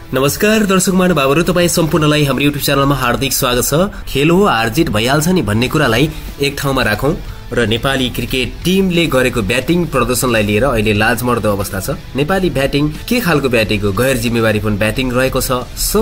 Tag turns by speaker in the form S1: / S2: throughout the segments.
S1: नमस्कार दर्शक महानुभावहरु, तपाई सम्पूर्णलाई हाम्रो युट्युब च्यानलमा हार्दिक स्वागत छ। खेल हो हार जित भइहाल्छ नि भन्ने कुरालाई एक ठाउँमा राखौं र नेपाली क्रिकेट टिमले गरेको ब्याटिङ प्रदर्शनलाई लिएर अहिले लाजमर्दो अवस्था छ। नेपाली ब्याटिङ के खालको ब्याटिङ हो? गैर जिम्मेवारीपूर्ण ब्याटिङ रहेको छ।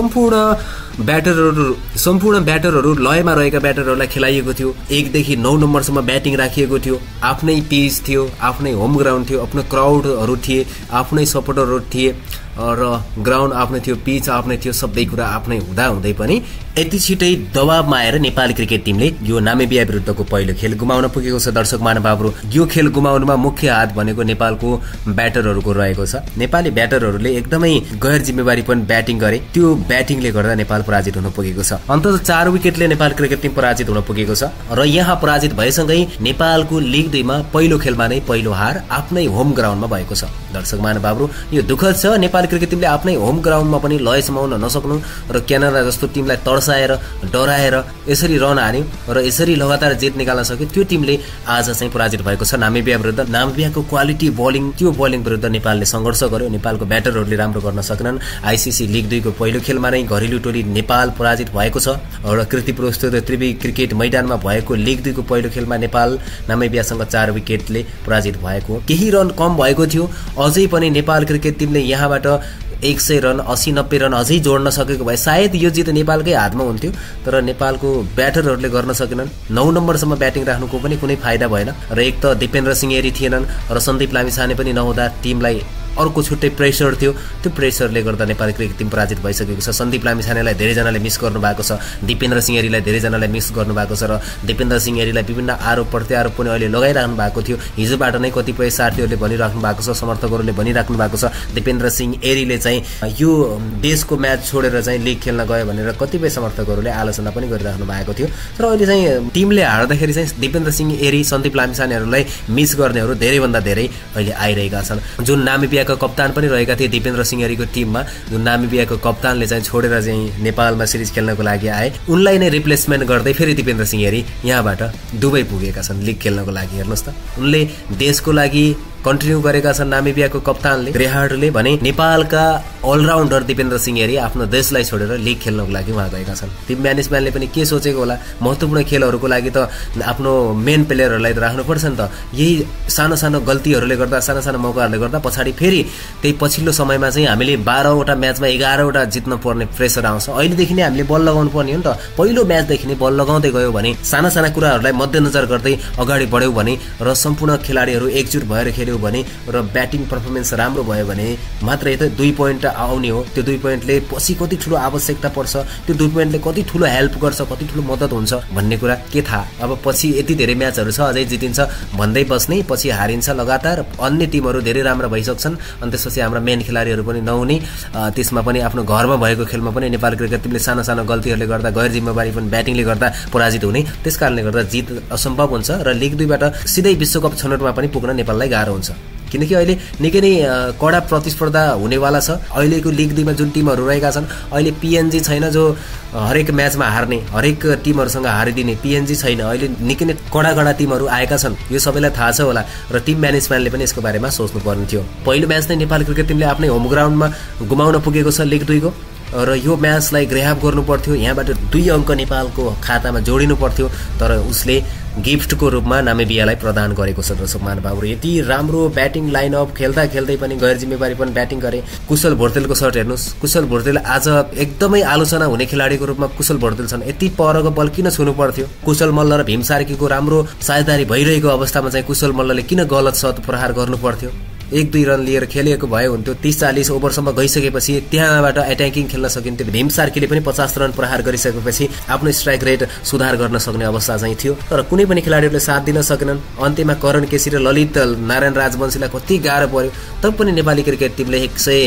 S1: सम्पूर्ण ब्याटरहरू लयमा रहेका ब्याटरहरूलाई खेलाइएको थियो। 1 देखि 9 नम्बरसम्म ब्याटिङ राखिएको थियो। आफ्नै पिच थियो, आफ्नै होम ग्राउन्ड थियो, आफ्नो क्राउडहरू थिए, आफ्नै सपोर्टरहरू थिए र ग्राउन्ड आफ्नै थियो, पिच आफ्नै थियो, सबै कुरा आफ्नै हुँदै पनि यति छिटै दबावमा आएर नेपाली क्रिकेट टिमले यो नामिबिया विरुद्धको पहिलो खेल गुमाउन पुगेको छ। दर्शक महानुभावहरु, यो खेल गुमाउनुमा मुख्य हात भनेको नेपालको ब्याटरहरूको रहेको छ। नेपाली ब्याटरहरूले एकदमै गैर जिम्मेवारीपूर्ण ब्याटिङ गरे। त्यो ब्याटिङले गर्दा नेपाल पराजित हुन पुगेको छ। अन्ततः 4 विकेटले नेपाल क्रिकेट टिम पराजित हुन पुगेको छ र यहाँ पराजित भएसँगै नेपालको लिग 2 मा पहिलो खेलमा नै पहिलो हार आफ्नै होम ग्राउन्डमा भएको छ। दर्शक महानुभावहरु, यो दुःखद छ। नेपाली क्रिकेट टिमले आफ्नै होम ग्राउन्डमा पनि लय समाउन नसक्नु र क्यानाडा जस्तो टिमलाई तर्साएर डराएर यसरी रन हान्यो र यसरी लगातार जित निकाल्न सक्यो। त्यो टिमले आज चाहिँ पराजित भएको छ नामिबिया विरुद्ध। नामिबियाको क्वालिटी बलिङ, त्यो बलिङ विरुद्ध नेपालले संघर्ष गर्यो। नेपालको ब्याटरहरूले राम्रो गर्न सकेनन्। आईसीसी लिग 2 को पहिलो खेलमा नै घरेलु टोली नेपाल पराजित भएको छ र कीर्तिपुर स्थित त्रिवी क्रिकेट मैदानमा भएको लिग 2 को पहिलो खेलमा नेपाल नामिबियासँग 4 विकेटले पराजित भएको। केही रन कम भएको थियो। अझै पनि नेपाल क्रिकेट टिमले यहाँबाट 100 रन 80-90 रन अझै जोड्न सकेको भए सायद यो जित नेपालकै हातमा हुन्थ्यो। तर नेपालको ब्याटरहरूले गर्न सकेनन्। 9 नम्बरसम्म ब्याटिङ राख्नुको पनि कुनै फाइदा भएन र एक त दिपेन्द्र सिंह एरी थिएनन् र सन्दीप लामिछाने पनि नहुँदा टिमलाई अर्को छुट्टै प्रेसर थियो। त्यो प्रेसरले गर्दा नेपाली क्रिकेट टिम पराजित भइसकेको छ। सन्दीप लामिछानेलाई धेरैजनाले मिस गर्नु भएको छ। दिपेन्द्र सिंह एरीलाई धेरैजनाले मिस गर्नु भएको छ र दिपेन्द्र सिंह एरीलाई विभिन्न आरोप प्रत्यारोप पनि अहिले लगाइराख्नु भएको थियो। हिजोबाट नै कतिपय साथीहरूले भनिराख्नु भएको छ, समर्थकहरूले भनिराख्नु भएको छ, दिपेन्द्र सिंह एरीले चाहिँ यो देशको म्याच छोडेर चाहिँ लिग खेल्न गयो भनेर कतिपय समर्थकहरूले आलोचना पनि गरिराख्नु भएको थियो। तर अहिले चाहिँ टिमले हार्दाखेरि चाहिँ दिपेन्द्र सिंह एरी, सन्दीप लामिछानेहरूलाई मिस गर्नेहरू धेरैभन्दा धेरै अहिले आइरहेका छन्। जुन नामिबिया कप्तान पनि रहेका थिए दिपेन्द्र सिंह एरीको टिममा, जुन नामिबियाको कप्तानले चाहिँ छोडेर चाहिँ नेपालमा सिरिज खेल्नको लागि आए, उनलाई नै रिप्लेसमेन्ट गर्दै फेरि दिपेन्द्र सिंह एरी यहाँबाट दुबई पुगेका छन् लिग खेल्नको लागि। हेर्नुहोस् त, उनले देशको लागि कन्टिन्यू गरेका छन्। नामिबियाको कप्तानले ग्रेहार्डले भने नेपालका अलराउन्डर दिपेन्द्र सिंह एरी आफ्नो देशलाई छोडेर लिग खेल्नको लागि उहाँ गएका छन्। टिम म्यानेजमेन्टले पनि के सोचेको होला, महत्त्वपूर्ण खेलहरूको लागि त आफ्नो मेन प्लेयरहरूलाई त राख्नुपर्छ नि त। यही सानो सानो गल्तीहरूले गर्दा, सानो सानो मौकाहरूले गर्दा पछाडि फेरि त्यही पछिल्लो समयमा चाहिँ हामीले 12 वटा म्याचमा 11 वटा जित्न पर्ने प्रेसर आउँछ। अहिलेदेखि नै हामीले बल लगाउनु पर्ने हो नि त। पहिलो म्याचदेखि नै बल लगाउँदै गयो भने, साना साना कुराहरूलाई मध्यनजर गर्दै अगाडि बढ्यौ भने र सम्पूर्ण खेलाडीहरू एकजुट भएर खेल्यो भने र ब्याटिङ पर्फर्मेन्स राम्रो भयो भने मात्रै त 2 पोइन्ट आउने हो। त्यो 2 पोइन्टले पछि कति ठुलो आवश्यकता पर्छ, त्यो 2 पोइन्टले कति ठुलो हेल्प गर्छ, कति ठुलो मद्दत हुन्छ भन्ने कुरा के थाहा। अब पछि यति धेरै म्याचहरू छ, अझै जितिन्छ भन्दै बस्ने, पछि हारिन्छ लगातार, अन्य टिमहरू धेरै राम्रो भइसक्छन् अनि त्यसपछि हाम्रा मेन खेलाडीहरू पनि नहुने, त्यसमा पनि आफ्नो घरमा भएको खेलमा पनि नेपाल क्रिकेट टिमले सानो सानो गल्तीहरूले गर्दा, गैर जिम्मेवारी पनि ब्याटिङले गर्दा पराजित हुने। त्यसकारणले गर्दा जित असम्भव हुन्छ र लिग 2 बाट सिधै विश्वकप छनौटमा पनि पुग्न नेपाललाई गाह्रो हुन्छ। किनकि अहिले निकै नै कडा प्रतिस्पर्धा हुनेवाला छ। अहिलेको लिग 2 मा जुन टिमहरू रहेका छन्, अहिले पिएनजी छैन जो हरेक म्याचमा हार्ने, हरेक टिमहरूसँग हारिदिने, पिएनजी छैन। अहिले निकै नै कडा टिमहरू आएका छन्, यो सबैलाई थाहा छ होला र टिम म्यानेजमेन्टले पनि यसको बारेमा सोच्नु पर्ने थियो। पहिलो म्याच नै नेपाली क्रिकेट टिमले आफ्नै होम ग्राउन्डमा गुमाउन पुगेको छ लिग 2 को र यो म्याचलाई ग्र्याब गर्नु पर्थ्यो। यहाँबाट 2 अङ्क नेपालको खातामा जोडिनु पर्थ्यो, तर उसले गिफ्टको रूपमा नामिबियालाई प्रदान गरेको छ। दर्शक महानुभावहरु, यति राम्रो ब्याटिङ लाइनअप खेल्दा खेल्दै पनि गैर जिम्मेवारी पनि ब्याटिङ गरे। कुशल भोर्तेलको सर्ट हेर्नुस्, कुशल भोर्तेल आज एकदमै आलोचना हुने खेलाडीको रूपमा कुशल भोर्तेल छन्। यति परको बल किन छुनु पर्थ्यो? कुशल मल्ल र भीम सार्कीको राम्रो साझेदारी भइरहेको अवस्थामा चाहिँ कुशल मल्लले किन गलत शट प्रहार गर्नु पर्थ्यो? 1-2 रन लिएर खेलिएको भए हुन्थ्यो। 30-40 ओभरसम्म गइसकेपछि त्यहाँबाट एट्याकिङ खेल्न सकिन्थ्यो। भीम सार्कीले पनि 50 रन प्रहार गरिसकेपछि आफ्नो स्ट्राइक रेट सुधार गर्न सक्ने अवस्था चाहिँ थियो, तर कुनै पनि खेलाडीहरूले साथ दिन सकेनन्। अन्त्यमा करण केसी र ललित नारायण राजवंशीलाई कति गाह्रो पर्यो। तब पनि नेपाली क्रिकेट टिमले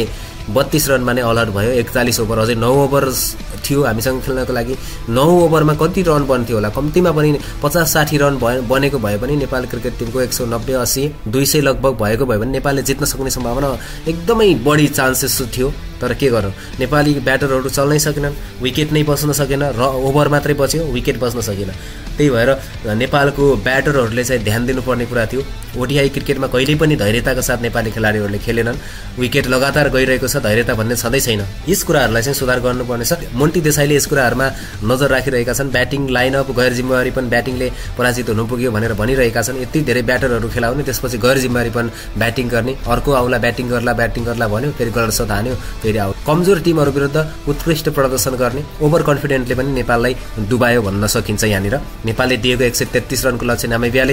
S1: 132 रनमा नै अल आउट भयो। 41 ओभर, अझै 9 ओभर थियो हामीसँग खेल्नको लागि। 9 ओभरमा कति रन बन्थ्यो होला? कम्तीमा पनि 50-60 रन बनेको भए पनि नेपाल क्रिकेट टिमको 190-80-200 लगभग भएको भए पनि नेपालले जित्न सक्ने सम्भावना एकदमै बढी चान्सेस थियो। तर के गर्नु नेपाली ब्याटरहरू चल्नै सकेनन् विकेट नै बस्न सकेन र ओभर मात्रै बच्यो विकेट बस्न सकेन त्यही भएर नेपालको ब्याटरहरूले चाहिँ ध्यान दिनुपर्ने कुरा थियो ओडिआई क्रिकेटमा कहिल्यै पनि धैर्यताका साथ नेपाली खेलाडीहरूले खेलेनन् विकेट लगातार गइरहेको छ धैर्यता भन्ने छँदै छैन यस कुराहरूलाई चाहिँ सुधार गर्नुपर्ने छ मन्टी देसाईले यस कुराहरूमा नजर राखिरहेका छन् ब्याटिङ लाइनअप गैर जिम्मेवारी पनि ब्याटिङले पराजित हुनु पुग्यो भनेर भनिरहेका छन् यति धेरै ब्याटरहरू खेलाउने त्यसपछि गैर जिम्मेवारी पनि ब्याटिङ गर्ने अर्को आउला ब्याटिङ गर्ला भन्यो फेरि गलत शट हान्यो फेरि आउट कमजोर टिमहरू विरुद्ध उत्कृष्ट प्रदर्शन गर्ने ओभर कन्फिडेन्टले पनि नेपाललाई डुबायो भन्न सकिन्छ यहाँनिर नेपालले दिएको 133 रनको लक्ष्य नामिबियाले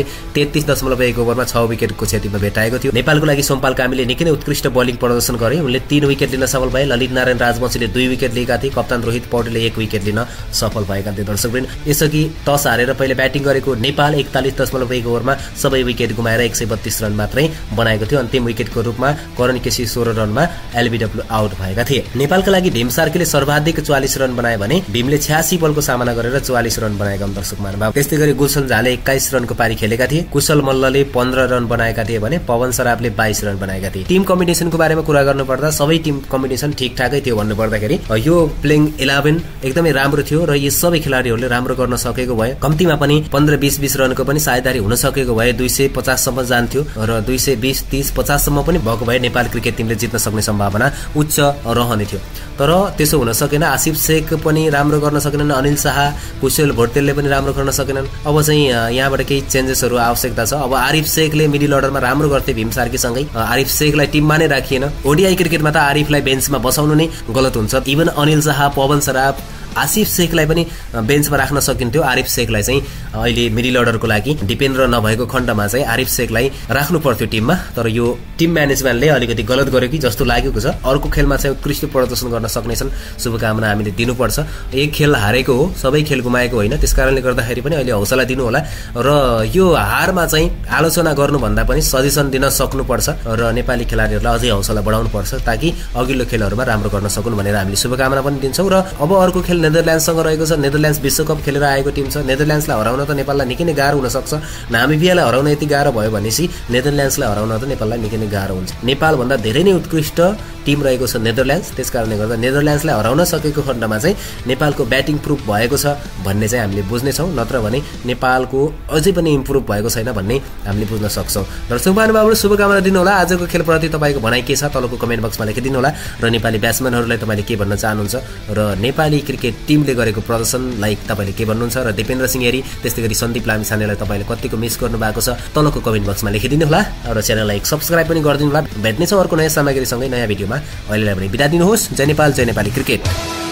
S1: 33.1 ओभरमा 6 विकेटको क्षतिमा भेटाएको थियो नेपालको लागि सोमपाल कामीले निकै नै उत्कृष्ट बलिङ प्रदर्शन गरे उनले 3 विकेट लिन सफल भए ललित नारायण राजवंशीले 2 विकेट लिएका थिए कप्तान रोहित पौडेलले 1 विकेट लिन सफल भएका थिए दर्शकवृन्द यसअघि टस हारेर पहिले ब्याटिङ गरेको नेपाल 41.1 ओभरमा सबै विकेट गुमाएर 132 रन मात्रै बनाएको थियो अन्तिम विकेटको रूपमा करण केसी 16 रनमा एलबीडब्ल्यू आउट भएका थिए नेपालका लागि भीम सार्कीले सर्वाधिक 44 रन बनाए भने भीमले 86 बलको सामना गरेर 44 रन बनाएका दर्शक महानुभाव त्यस्तै गरी गुलशन झाले 21 रनको पारी खेलेका थिए कुशल मल्लले 15 रन बनाएका थिए भने पवन सराफले 22 रन बनाएका थिए टिम कम्बिनेसनको बारेमा कुरा गर्नुपर्दा सबै टिम कम्बिनेसन ठिकठाकै थियो भन्नुपर्दाखेरि यो प्लेइङ 11 एकदमै राम्रो थियो र यी सबै खेलाडीहरूले राम्रो गर्न सकेको भए कम्तीमा पनि 15-20 रनको पनि साझेदारी हुन सकेको भए 250 सम्म जान्थ्यो र 220 30 50 सम्म पनि भएको भए नेपाल क्रिकेट टिमले जित्न सक्ने सम्भावना उच्च रहने थियो तर त्यसो हुन सकेन आसिफ शेख पनि राम्रो गर्न सकेनन् अनिल शाह कुशल भोटेलले पनि राम्रो गर्न सकेनन् अब चाहिँ यहाँबाट केही चेन्जेसहरू आवश्यकता छ अब आरिफ शेखले मिडल अर्डरमा राम्रो गर्थे भीम सार्कीसँगै आरिफ शेखलाई टिममा नै राखिएन ओडिआई क्रिकेटमा त आरिफलाई बेन्चमा बसाउनु नै गलत हुन्छ इभन अनिल शाह पवन सराफ आसिफ शेखलाई पनि बेन्चमा राख्न सकिन्थ्यो आरिफ शेखलाई चाहिँ अहिले मिडल अर्डरको लागि डिपेन्ड नभएको खण्डमा चाहिँ आरिफ शेखलाई राख्नु पर्थ्यो टिममा तर यो टिम म्यानेजमेन्टले अलिकति गलत गर्यो कि जस्तो लागेको छ अर्को खेलमा चाहिँ उत्कृष्ट प्रदर्शन गर्न सक्नेछन् शुभकामना हामीले दिनुपर्छ एक खेल हारेको हो सबै खेल गुमाएको होइन त्यसकारणले गर्दाखेरि पनि अहिले हौसला दिनु होला र यो हारमा चाहिँ आलोचना गर्नुभन्दा पनि सजेसन दिन सक्नुपर्छ र नेपाली खेलाडीहरूलाई अझै हौसला बढाउनु पर्छ ताकि अघिल्लो खेलहरूमा राम्रो गर्न सकुन् भनेर हामीले शुभकामना पनि दिन्छौँ र अब अर्को खेल नेदरल्यान्डसँग रहेको छ नेदरल्यान्ड्स विश्वकप खेलेर आएको टिम छ नेदरल्यान्ड्सलाई हराउन त नेपाललाई निकै नै गाह्रो हुन सक्छ नामिबियालाई हराउन यति गाह्रो भयो भनेपछि नेदरल्यान्ड्सलाई हराउन त नेपाललाई निकै नै गाह्रो हुन्छ नेपालभन्दा धेरै नै उत्कृष्ट टिम रहेको छ नेदरल्यान्ड्स त्यसकारणले गर्दा नेदरल्यान्ड्सलाई हराउन सकेको खण्डमा चाहिँ नेपालको ब्याटिङ प्रुफ भएको छ भन्ने चाहिँ हामीले बुझ्नेछौँ नत्र भने नेपालको अझै पनि इम्प्रुभ भएको छैन भन्ने हामीले बुझ्न सक्छौँ दर्शक महानुभावहरू शुभकामना दिनु होला आजको खेलप्रति तपाईँको भनाइ के छ तलको कमेन्ट बक्समा लेखिदिनु होला र नेपाली ब्याट्सम्यानहरूलाई तपाईँले के भन्न चाहनुहुन्छ र नेपाली क्रिकेट टिमले गरेको प्रदर्शनलाई तपाईँले के भन्नुहुन्छ र दिपेन्द्र सिंह हेरी त्यस्तै गरी सन्दीप लामिछानेलाई तपाईँले कतिको मिस गर्नु भएको छ तलको कमेन्ट बक्समा लेखिदिनु होला र च्यानललाई सब्स्क्राइब पनि गरिदिनु होला भेट्नेछौँ अर्को नयाँ सामग्रीसँगै नयाँ भिडियोमा अहिलेलाई पनि बिदा दिनुहोस् जय नेपाल जय नेपाली क्रिकेट।